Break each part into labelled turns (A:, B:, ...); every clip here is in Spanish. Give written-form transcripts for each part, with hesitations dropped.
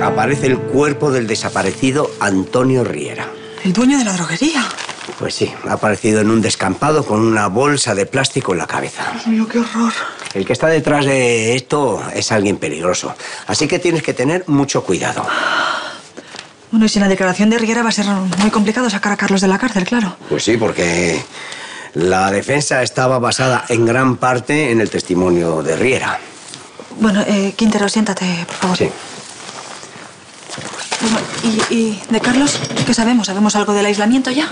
A: Aparece el cuerpo del desaparecido Antonio Riera.
B: ¿El dueño de la droguería?
A: Pues sí, ha aparecido en un descampado con una bolsa de plástico en la cabeza.
B: Dios mío, qué horror.
A: El que está detrás de esto es alguien peligroso. Así que tienes que tener mucho cuidado.
B: Bueno, y sin la declaración de Riera va a ser muy complicado sacar a Carlos de la cárcel, claro.
A: Pues sí, porque la defensa estaba basada en gran parte en el testimonio de Riera.
B: Bueno, Quintero, siéntate, por favor.
A: Sí.
B: Bueno, ¿y de Carlos qué sabemos? ¿Sabemos algo del aislamiento ya?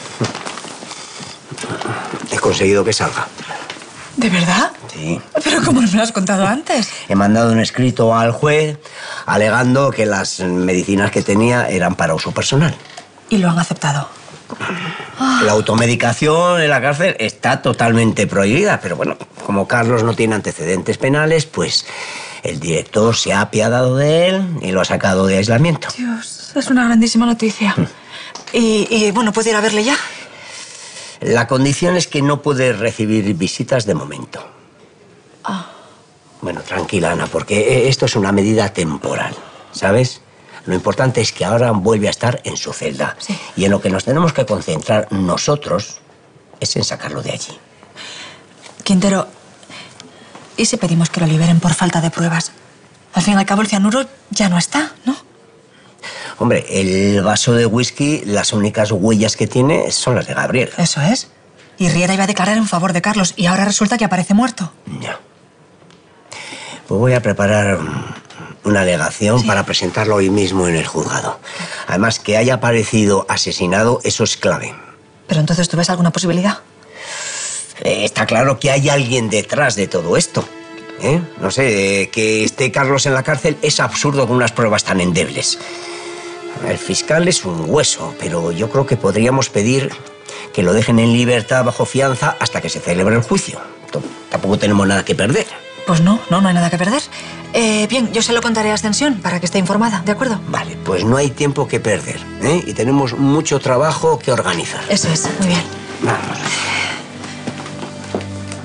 A: He conseguido que salga.
B: ¿De verdad?
A: Sí.
B: ¿Pero cómo no me lo has contado antes?
A: He mandado un escrito al juez alegando que las medicinas que tenía eran para uso personal.
B: ¿Y lo han aceptado?
A: La automedicación en la cárcel está totalmente prohibida, pero bueno, como Carlos no tiene antecedentes penales, pues el director se ha apiadado de él y lo ha sacado de aislamiento.
B: Dios, es una grandísima noticia. Y bueno, ¿puede ir a verle ya?
A: La condición es que no puede recibir visitas de momento. Bueno, tranquila, Ana, porque esto es una medida temporal, ¿sabes? Lo importante es que ahora vuelve a estar en su celda.
B: Sí.
A: Y en lo que nos tenemos que concentrar nosotros es en sacarlo de allí.
B: Quintero, ¿y si pedimos que lo liberen por falta de pruebas? Al fin y al cabo, el cianuro ya no está, ¿no?
A: Hombre, el vaso de whisky, las únicas huellas que tiene son las de Gabriel.
B: Eso es. Y Riera iba a declarar en favor de Carlos y ahora resulta que aparece muerto.
A: Ya. Pues voy a preparar una alegación para presentarlo hoy mismo en el juzgado. Además, que haya aparecido asesinado, eso es clave.
B: Pero entonces, ¿tú ves alguna posibilidad?
A: Está claro que hay alguien detrás de todo esto. No sé, que esté Carlos en la cárcel es absurdo con unas pruebas tan endebles. El fiscal es un hueso, pero yo creo que podríamos pedir que lo dejen en libertad bajo fianza hasta que se celebre el juicio. Tampoco tenemos nada que perder.
B: Pues no hay nada que perder. Bien, yo se lo contaré a Ascensión para que esté informada, ¿de acuerdo?
A: Vale, pues no hay tiempo que perder, y tenemos mucho trabajo que organizar.
B: Eso es, muy bien.
A: Vamos.